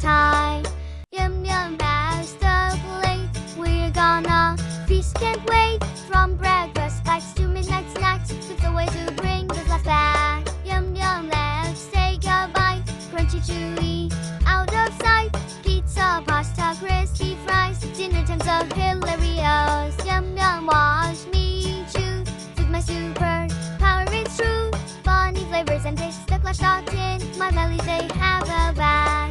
time. Yum yum, pass the plate. We're gonna feast, can't wait. From breakfast bites to midnight snacks, it's a way to bring the life back. Yum yum, let's take a bite. Crunchy, chewy, out of sight. Pizza, pasta, crispy fries. Dinner time's so hilarious. Yum yum, watch me chew. With my superpower, it's true. Funny flavors and tastes, the clash dot in my belly, they have a bath.